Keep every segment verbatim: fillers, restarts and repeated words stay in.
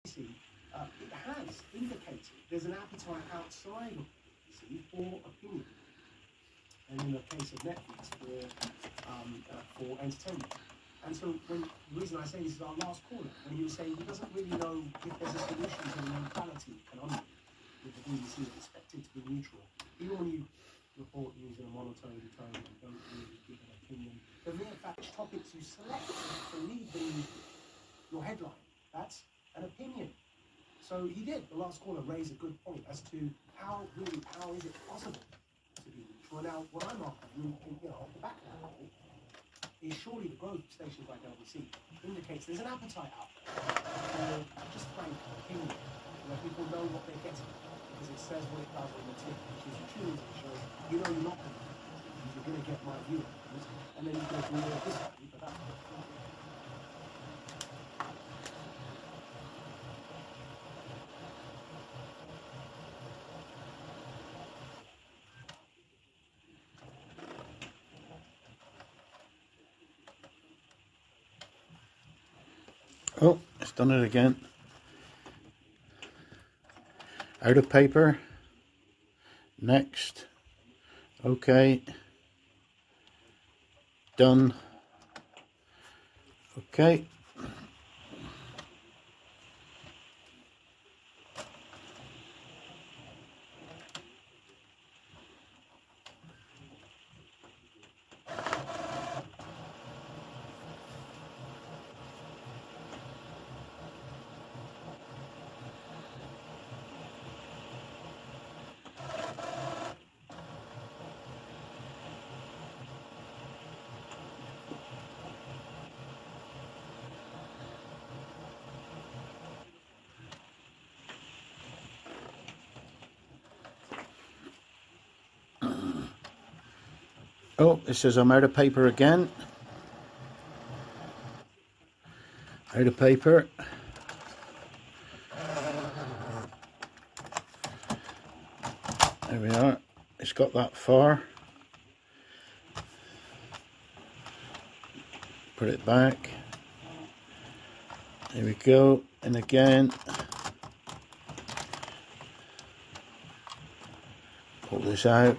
see, uh, it has indicated there's an appetite outside of you see, for opinion, and in the case of Netflix, for um, uh, for entertainment. And so, when the reason I say this is our last caller, when he was saying he doesn't really know if there's a solution to the neutrality conundrum with the B B C that's expected to be neutral, even when you report using a monotone tone and don't really give an opinion. The mere fact which topics you select to lead the, your headline, that's an opinion. So he did, the last caller raised a good point as to how really, how is it possible to be neutral. Now, what I'm after, you know, off the back of that point, is surely the growth of stations like L B C indicates there's an appetite out there for just frank opinion, where people know what they're getting, because it says what it does on the tip, which is truly to show, you know you're not going to get it, you're going to get my view of things, and then you can agree or disagree, but that's what Oh, it's done it again. Out of paper. Next. Okay. Done. Okay. Oh, it says I'm out of paper again. Out of paper. There we are. It's got that far. Put it back. There we go. And again. Pull this out.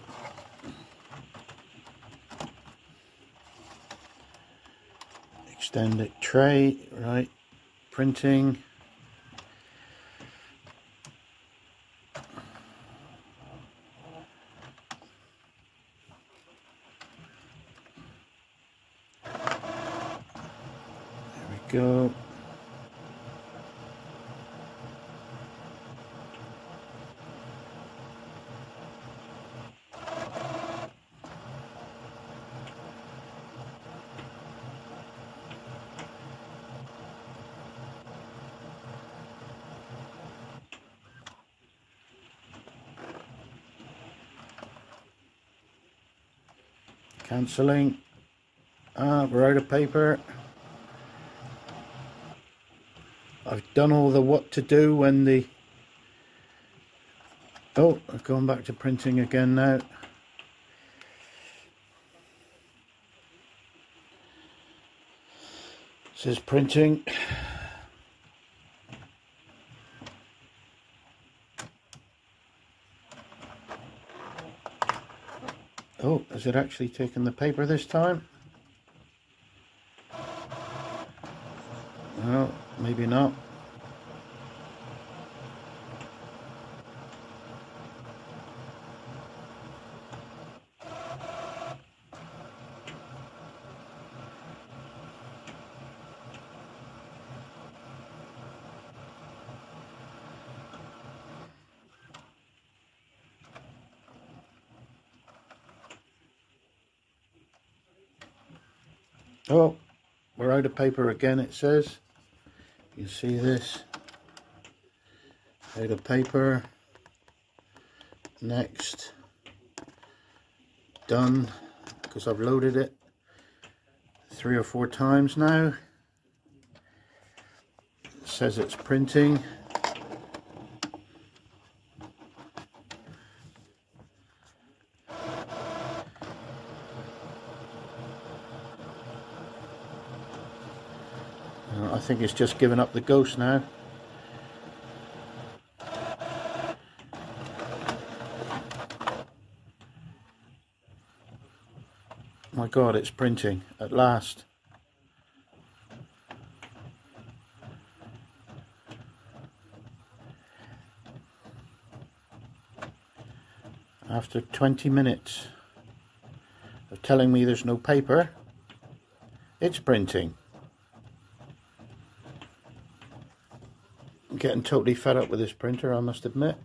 Extend it tray, right, printing. There we go. Cancelling. Ah, we're out of paper. I've done all the what to do when the... Oh, I'm going back to printing again now. It says printing. Oh, has it actually taken the paper this time? Well, maybe not. Oh, we're out of paper again, it says. You can see this. Out of paper. Next. Done. Because I've loaded it three or four times now. It says it's printing. I think it's just given up the ghost now. My God, it's printing at last. After twenty minutes of telling me there's no paper, it's printing. I'm getting totally fed up with this printer, I must admit.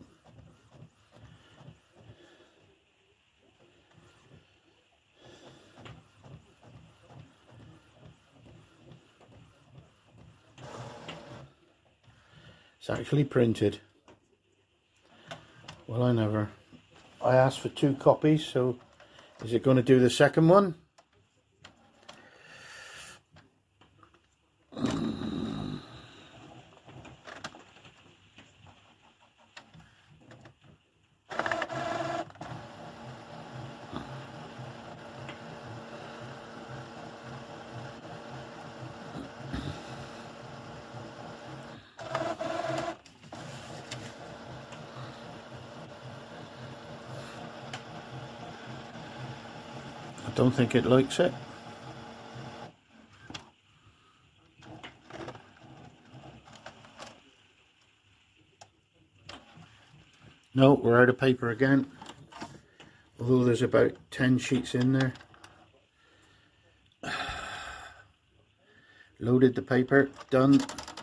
It's actually printed. Well, I never. I asked for two copies, so is it going to do the second one? I don't think it likes it. No, we're out of paper again. Although there's about ten sheets in there. Loaded the paper, done.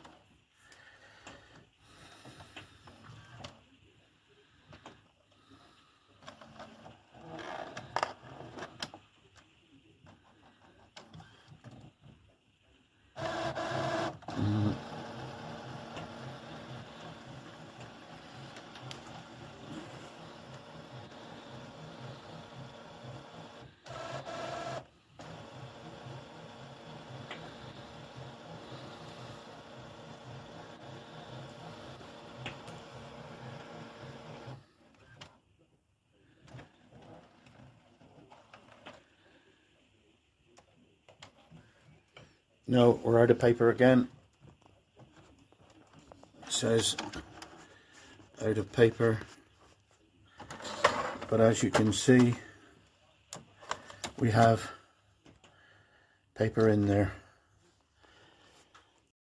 Mm. No, we're out of paper again. It says out of paper, but as you can see, we have paper in there.